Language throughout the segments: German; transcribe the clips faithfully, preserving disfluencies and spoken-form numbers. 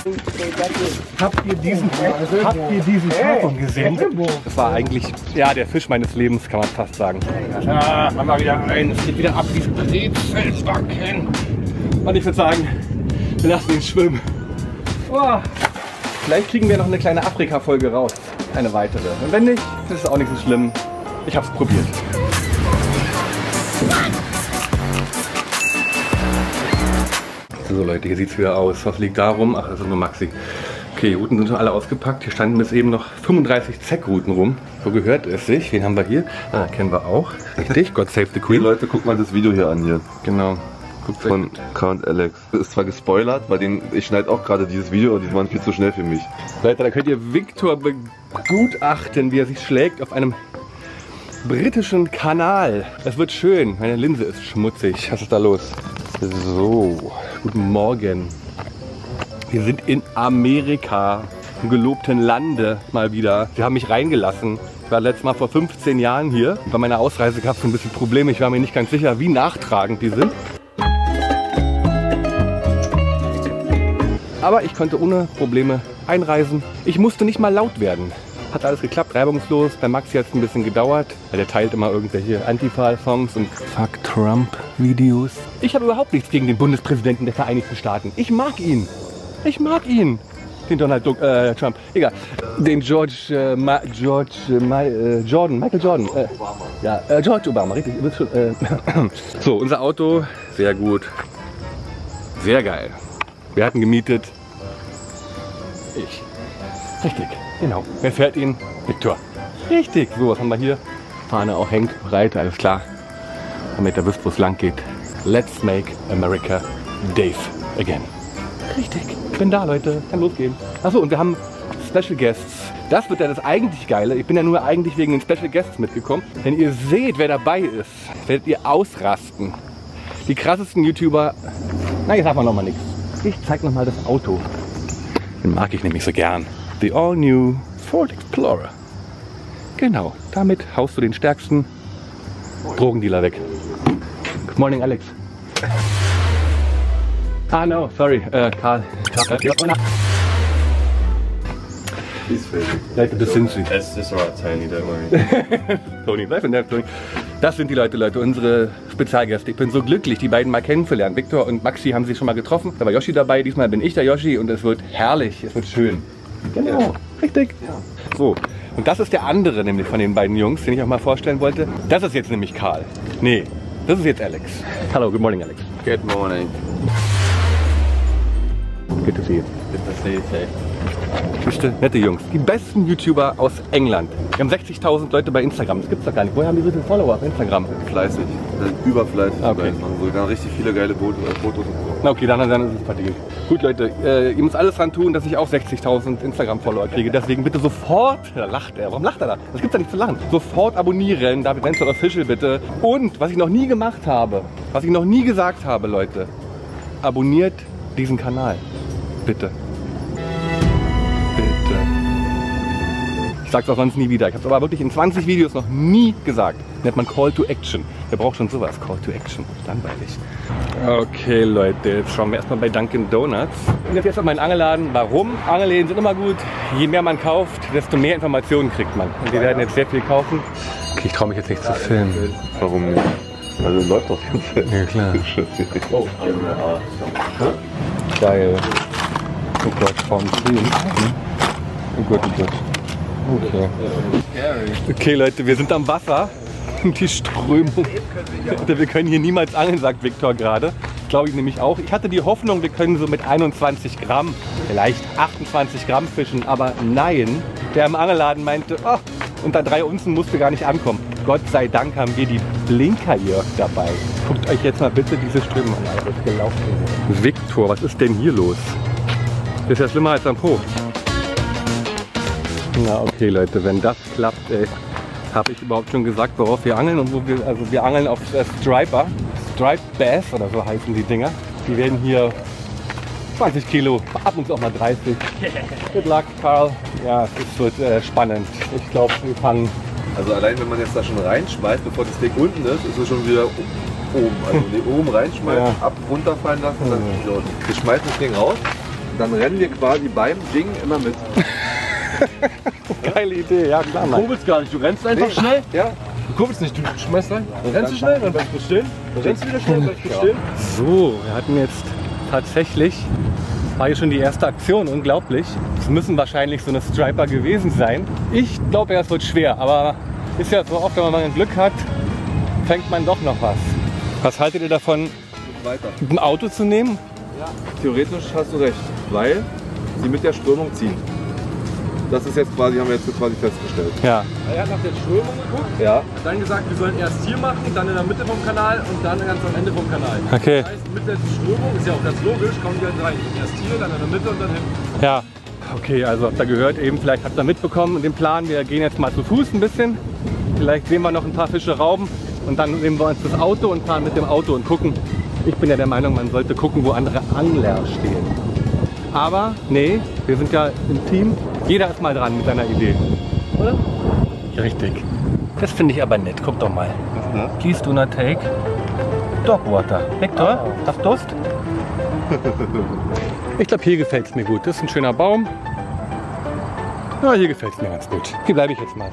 Habt ihr diesen, habt ihr diesen Karton gesehen? Das war eigentlich ja, der Fisch meines Lebens, kann man fast sagen. Ja, haben wir wieder ein. Es geht wieder ab, diese Brezelbacken. Und ich würde sagen, wir lassen ihn schwimmen. Oh. Vielleicht kriegen wir noch eine kleine Afrika-Folge raus. Eine weitere. Und wenn nicht, ist es auch nicht so schlimm. Ich habe es probiert. So Leute, hier sieht es wieder aus. Was liegt da rum? Ach, das ist nur Maxi. Okay, die Routen sind schon alle ausgepackt. Hier standen bis eben noch fünfunddreißig Zeck-Routen rum. So gehört es sich. Wen haben wir hier? Ah, kennen wir auch. Richtig, God Save the Queen. Hey Leute, guckt mal das Video hier an hier. Genau. Guckt von K und Alex. Das ist zwar gespoilert, weil den, ich schneide auch gerade dieses Video und die waren viel zu schnell für mich. Leute, da könnt ihr Victor begutachten, wie er sich schlägt auf einem britischen Kanal. Es wird schön. Meine Linse ist schmutzig. Was ist da los? So, guten Morgen. Wir sind in Amerika, im gelobten Lande mal wieder. Sie haben mich reingelassen. Ich war letztes Mal vor fünfzehn Jahren hier. Bei meiner Ausreise gab es so ein bisschen Probleme. Ich war mir nicht ganz sicher, wie nachtragend die sind. Aber ich konnte ohne Probleme einreisen. Ich musste nicht mal laut werden. Hat alles geklappt, reibungslos. Bei Maxi hat es ein bisschen gedauert, weil der teilt immer irgendwelche Antifa-Songs und Fuck Trump-Videos. Ich habe überhaupt nichts gegen den Bundespräsidenten der Vereinigten Staaten. Ich mag ihn. Ich mag ihn. Den Donald Duck, äh, Trump. Egal. Den George, äh, Ma George, äh, Ma äh, Jordan, Michael Jordan. Äh, ja, äh, George Obama, richtig. Äh, so, unser Auto, sehr gut. Sehr geil. Wir hatten gemietet. Ich. Richtig. Genau. Wer fährt ihn? Victor. Richtig. So, was haben wir hier? Fahne auch hängt, breit, alles klar. Damit ihr wisst, wo es lang geht. Let's make America Dave again. Richtig. Ich bin da, Leute. Kann losgehen. Achso, und wir haben Special Guests. Das wird ja das eigentlich Geile. Ich bin ja nur eigentlich wegen den Special Guests mitgekommen. Wenn ihr seht, wer dabei ist, werdet ihr ausrasten. Die krassesten YouTuber. Na, jetzt sagt man noch mal nichts. Ich zeig noch mal das Auto. Den mag ich nämlich so gern. The all new Ford Explorer. Genau, damit haust du den stärksten Drogendealer weg. Good morning, Alex. Ah, no, sorry, uh, Karl. He's filming. Leute, das sind sie. It's just alright, Tony, don't worry. Tony, bleib in der Tony. Das sind die Leute, Leute, unsere Spezialgäste. Ich bin so glücklich, die beiden mal kennenzulernen. Victor und Maxi haben sich schon mal getroffen. Da war Yoshi dabei, diesmal bin ich der Yoshi und es wird herrlich, es wird schön. Genau, ja. Richtig. Ja. So, und das ist der andere nämlich von den beiden Jungs, den ich auch mal vorstellen wollte. Das ist jetzt nämlich Karl. Nee, das ist jetzt Alex. Hello, good morning, Alex. Good morning. Good to see you. Good to see you too. Wisste, nette Jungs. Die besten YouTuber aus England. Wir haben sechzigtausend Leute bei Instagram. Das gibt's doch gar nicht. Woher haben die so viele Follower auf Instagram? Fleißig. Überfleißig. Okay. Man sogar richtig viele geile Fotos und so. Na okay, dann, dann ist es verdient. Gut Leute, äh, ihr müsst alles dran tun, dass ich auch sechzigtausend Instagram-Follower kriege. Deswegen bitte sofort, da lacht er, warum lacht er da? Das gibt's ja nicht zu lachen. Sofort abonnieren, David Wenzel Official bitte. Und, was ich noch nie gemacht habe, was ich noch nie gesagt habe, Leute, abonniert diesen Kanal. Bitte. Bitte. Ich sag's auch sonst nie wieder. Ich habe es aber wirklich in zwanzig Videos noch nie gesagt. Nennt man Call to Action. Wer braucht schon sowas? Call to Action. Langweilig. Okay, Leute, jetzt schauen wir erstmal bei Dunkin' Donuts. Und jetzt erstmal meinen Angelladen. Warum? Angelläden sind immer gut. Je mehr man kauft, desto mehr Informationen kriegt man. Und wir werden jetzt sehr viel kaufen. Okay, ich traue mich jetzt nicht zu filmen. Warum nicht? Also läuft doch ganz Zeit. Ja, klar. Oh. Geil. Oh Gott, Form zehn. Oh Gott, oh Gott. Okay. Okay, Leute, wir sind am Wasser. Die Strömung. Wir können hier niemals angeln, sagt Victor gerade. Glaube ich nämlich auch. Ich hatte die Hoffnung, wir können so mit einundzwanzig Gramm, vielleicht achtundzwanzig Gramm fischen, aber nein. Der im Angelladen meinte, oh, unter drei Unzen musste gar nicht ankommen. Gott sei Dank haben wir die Blinker-Jörg dabei. Guckt euch jetzt mal bitte diese Strömung an. Das ist gelaufen. Victor, was ist denn hier los? Das ist ja schlimmer als am Po. Na okay Leute, wenn das klappt, ey, habe ich überhaupt schon gesagt, worauf wir angeln und wo wir, also wir angeln auf äh, Striper, Striped Bass oder so heißen die Dinger. Die werden hier zwanzig Kilo, ab und zu auch mal dreißig. Good luck, Karl. Ja, es wird äh, spannend. Ich glaube, wir fangen. Also allein wenn man jetzt da schon reinschmeißt, bevor das Ding unten ist, ist es schon wieder oben. Also wenn die oben reinschmeißt, ja. ab runterfallen lassen, dann ja. Wir schmeißen das Ding raus. dann rennen wir quasi beim Ding immer mit. Geile Idee, ja klar, Du Mann. kurbelst gar nicht, du rennst einfach Nee. schnell. Ja. Du kurbelst nicht, du schmeißt rein. Dann rennst du schnell, dann bleibst du stehen. Dann rennst du wieder schnell, dann bleibst du stehen. So, wir hatten jetzt tatsächlich, war hier schon die erste Aktion, unglaublich. Es müssen wahrscheinlich so eine Striper gewesen sein. Ich glaube, das wird schwer, aber ist ja so oft, wenn man mal Glück hat, fängt man doch noch was. Was haltet ihr davon, Weiter. ein Auto zu nehmen? Theoretisch hast du recht, weil sie mit der Strömung ziehen. Das ist jetzt quasi, haben wir jetzt so quasi festgestellt. Ja. Er hat nach der Strömung geguckt, Ja. hat dann gesagt, wir sollen erst hier machen, dann in der Mitte vom Kanal und dann ganz am Ende vom Kanal. Okay. Das heißt, mit der Strömung, ist ja auch ganz logisch, kommen die halt rein. Erst hier, dann in der Mitte und dann hinten. Ja. Okay, also habt ihr gehört eben, vielleicht habt ihr mitbekommen den Plan, wir gehen jetzt mal zu Fuß ein bisschen. Vielleicht sehen wir noch ein paar Fische rauben und dann nehmen wir uns das Auto und fahren mit dem Auto und gucken. Ich bin ja der Meinung, man sollte gucken, wo andere Angler stehen. Aber nee, wir sind ja im Team. Jeder ist mal dran mit seiner Idee. Oder? Richtig. Das finde ich aber nett. Guck doch mal. Please do not take dog water. Victor, hast du Durst? Ich glaube, hier gefällt es mir gut. Das ist ein schöner Baum. Ja, hier gefällt es mir ganz gut. Hier bleibe ich jetzt mal.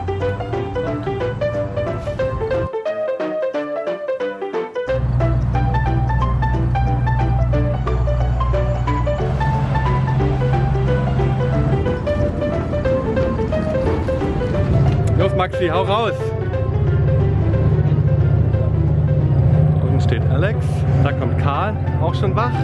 Los Maxi, hau raus! Da unten steht Alex, da kommt Karl, auch schon wach.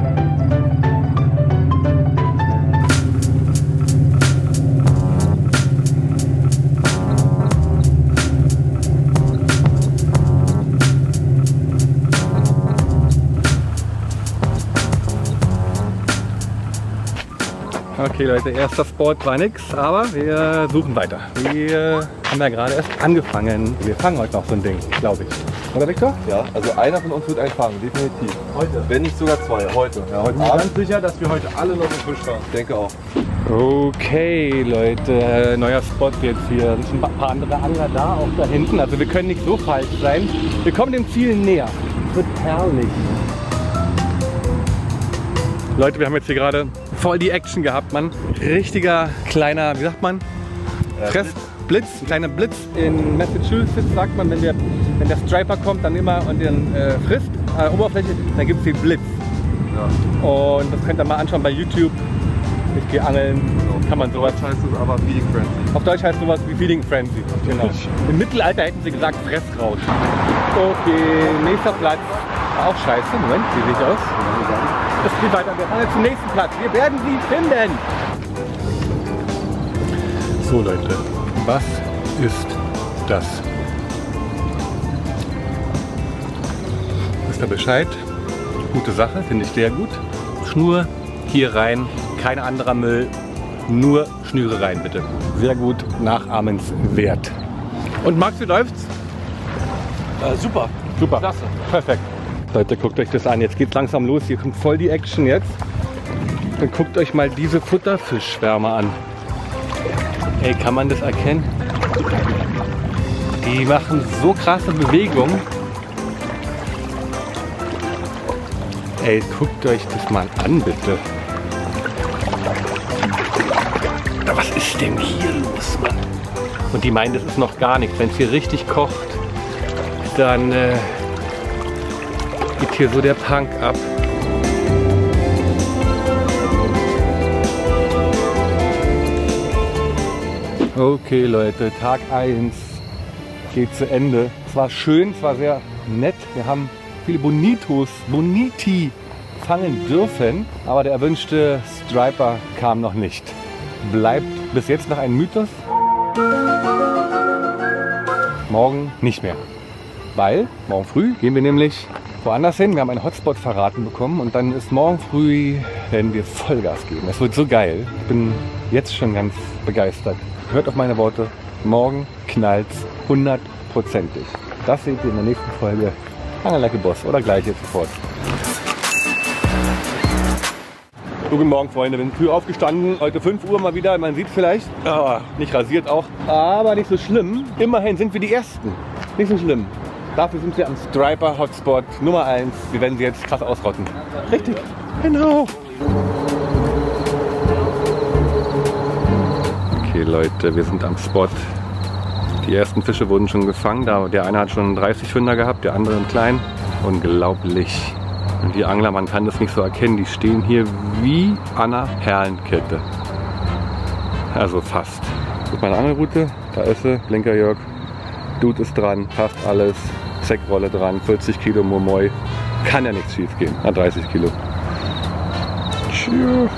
Okay Leute, erster Spot war nix, aber wir suchen weiter. Wir haben ja gerade erst angefangen. Wir fangen heute noch so ein Ding, glaube ich. Oder Victor? Ja, also einer von uns wird einen fangen, definitiv. Heute. Wenn nicht sogar zwei, heute. Ja, heute Ich bin mir Abend. ganz sicher, dass wir heute alle noch einen Fisch fangen. Ich denke auch. Okay Leute, neuer Spot jetzt hier. Es sind ein paar andere Angler da, auch da hinten. Also wir können nicht so falsch sein. Wir kommen dem Ziel näher. Es wird herrlich. Leute, wir haben jetzt hier gerade voll die Action gehabt, Mann. Richtiger kleiner, wie sagt man? Fress, Blitz, ein kleiner Blitz in Massachusetts, sagt man, wenn der, wenn der Striper kommt, dann immer und den äh, frisst, äh, Oberfläche, dann gibt es den Blitz. Ja. Und das könnt ihr mal anschauen bei YouTube. Ich gehe angeln, kann man sowas. Deutsch heißt es aber Feeding Frenzy. Auf Deutsch heißt sowas wie Feeding Frenzy. Genau. Im Mittelalter hätten sie gesagt Fresskraut. Okay, nächster Platz. Auch scheiße, Moment, wie sehe ich aus? Das geht weiter, wir fahren jetzt zum nächsten Platz. Wir werden sie finden. So Leute, was ist das? Wisst ihr Bescheid? Gute Sache, finde ich sehr gut. Schnur hier rein, kein anderer Müll, nur Schnüre rein bitte. Sehr gut, nachahmenswert. Und Max, wie läuft's? Äh, super. Super, Klasse. perfekt. Leute, guckt euch das an, jetzt geht's langsam los, hier kommt voll die Action jetzt. Dann guckt euch mal diese Futterfischschwärme an. Ey, kann man das erkennen? Die machen so krasse Bewegungen. Ey, guckt euch das mal an, bitte. Ja, was ist denn hier los, Mann? Und die meinen, das ist noch gar nichts. Wenn es hier richtig kocht, dann äh, geht hier so der Punk ab. Okay Leute, Tag eins geht zu Ende. Es war schön, es war sehr nett. Wir haben viele Bonitos, Boniti fangen dürfen, aber der erwünschte Striper kam noch nicht. Bleibt bis jetzt noch ein Mythos. Morgen nicht mehr. Weil, morgen früh gehen wir nämlich woanders hin. Wir haben einen Hotspot verraten bekommen und dann ist morgen früh, werden wir Vollgas geben. Es wird so geil. Ich bin jetzt schon ganz begeistert. Hört auf meine Worte. Morgen knallt's hundertprozentig. Das seht ihr in der nächsten Folge. Angel Like a Boss oder gleich jetzt sofort. Guten Morgen, Freunde. Bin früh aufgestanden. Heute fünf Uhr mal wieder. Man sieht vielleicht. Ah, nicht rasiert auch. Aber nicht so schlimm. Immerhin sind wir die Ersten. Nicht so schlimm. Dafür sind wir am Striper Hotspot Nummer eins. Wir werden sie jetzt krass ausrotten. Richtig. Genau. Okay Leute, wir sind am Spot. Die ersten Fische wurden schon gefangen. Der eine hat schon einen dreißig Pfünder gehabt, der andere einen kleinen. Unglaublich. Und die Angler, man kann das nicht so erkennen, die stehen hier wie an einer Perlenkette. Also fast. Das ist meine Angelroute, da ist sie, Blinker Jörg. Dude ist dran, passt alles. Zeckrolle dran, vierzig Kilo Momoi. Kann ja nichts schief gehen. Na, dreißig Kilo. Tschüss.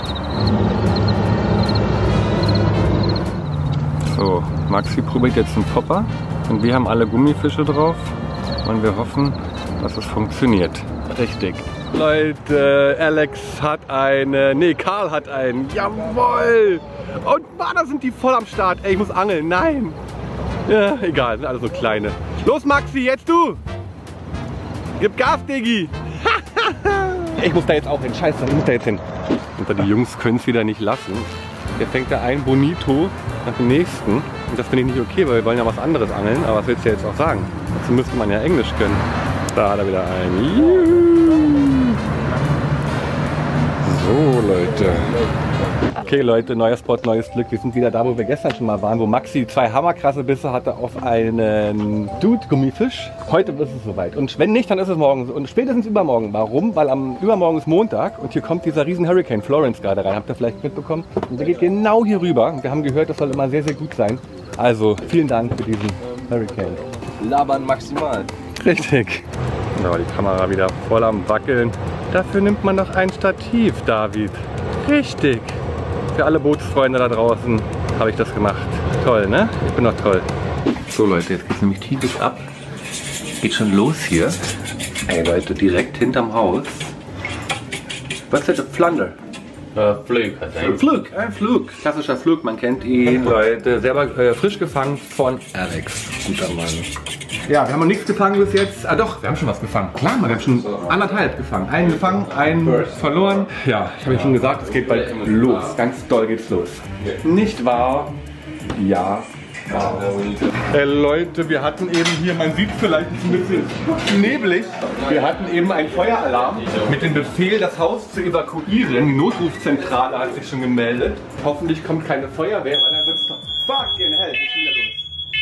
So, Maxi probiert jetzt einen Popper. Und wir haben alle Gummifische drauf. Und wir hoffen, dass es funktioniert. Richtig. Leute, Alex hat eine, nee, Karl hat einen. Jawohl! Und Mann, da sind die voll am Start. Ey, ich muss angeln. Nein! Ja, egal, sind alle so kleine. Los, Maxi, jetzt du! Gib Gas, Diggi! Ich muss da jetzt auch hin. Scheiße, ich muss da jetzt hin. Und die Jungs können es wieder nicht lassen. Der fängt da ein Bonito nach dem nächsten. Und das finde ich nicht okay, weil wir wollen ja was anderes angeln. Aber was willst du jetzt auch sagen? Dazu müsste man ja Englisch können. Da hat er wieder einen. Juhu. So, Leute. Okay, Leute, neuer Spot, neues Glück. Wir sind wieder da, wo wir gestern schon mal waren, wo Maxi zwei hammerkrasse Bisse hatte auf einen Dude-Gummifisch. Heute ist es soweit. Und wenn nicht, dann ist es morgen. Und spätestens übermorgen. Warum? Weil am übermorgen ist Montag und hier kommt dieser riesen Hurricane Florence gerade rein. Habt ihr vielleicht mitbekommen? Und der geht genau hier rüber. Und wir haben gehört, das soll immer sehr, sehr gut sein. Also, vielen Dank für diesen Hurricane. Labern maximal. Richtig. Ja, die Kamera wieder voll am Wackeln. Dafür nimmt man doch ein Stativ, David. Richtig. Für alle Bootsfreunde da draußen habe ich das gemacht. Toll, ne? Ich bin doch toll. So Leute, jetzt geht's nämlich tierisch ab. Geht schon los hier. Ey Leute, direkt hinterm Haus. Was ist das? Flunder? Äh, Flug, ein Flug, ein Flug. Klassischer Flug, man kennt ihn. Leute, selber äh, frisch gefangen von Alex. Guter Mann. Ja, wir haben noch nichts gefangen bis jetzt. Ah doch, wir haben schon was gefangen. Klar, wir haben schon anderthalb gefangen. Einen gefangen, einen verloren. Ja, ich habe ja schon gesagt, es geht bald los. Ganz doll geht's los. Nicht wahr? Ja. Hey Leute, wir hatten eben hier, man sieht vielleicht ein bisschen neblig, wir hatten eben einen Feueralarm mit dem Befehl, das Haus zu evakuieren. Die Notrufzentrale hat sich schon gemeldet. Hoffentlich kommt keine Feuerwehr, weil dann wird's doch fucking hell. Was ist wieder los?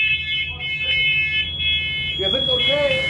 Wir sind okay!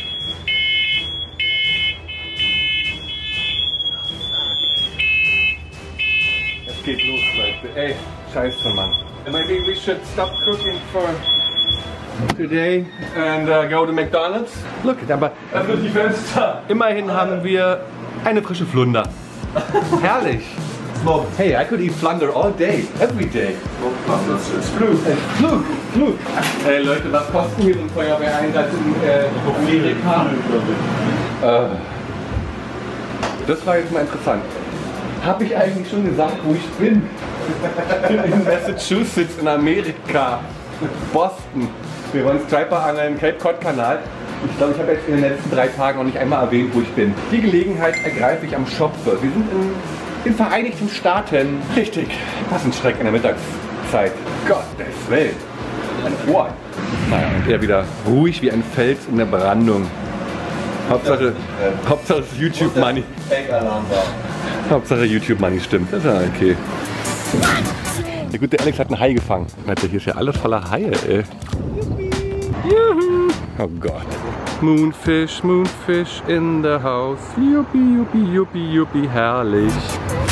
Es geht los, Leute. Ey, scheiße, Mann. Maybe we should stop cooking for today and uh, go to McDonald's. Look, aber Öffnet die Fenster. immerhin haben wir eine frische Flunder. Herrlich. Hey, I could eat flounder all day, every day. Flug, Flug, Flug. Hey Leute, was kosten hier so ein Feuerwehreinsatz in äh, Amerika? Äh, das war jetzt mal interessant. Habe ich eigentlich schon gesagt, wo ich bin? In Massachusetts, in Amerika, Boston. Wir wollen Striper angeln, Cape Cod Kanal. Ich glaube, ich habe jetzt in den letzten drei Tagen noch nicht einmal erwähnt, wo ich bin. Die Gelegenheit ergreife ich am Schopfe. Wir sind in den Vereinigten Staaten. Richtig. Was ein Schreck in der Mittagszeit. Gottes Willen. Ein Ohr. Naja, und er wieder ruhig wie ein Fels in der Brandung. Hauptsache, Hauptsache es ist YouTube Money. Hauptsache YouTube Money stimmt. Das ist ja okay. Der gute Alex hat einen Hai gefangen. Alter, hier ist ja alles voller Haie, ey. Juhu. Oh Gott. Moonfish, Moonfish in the house. Juppie, juppie, juppie, juppie, herrlich.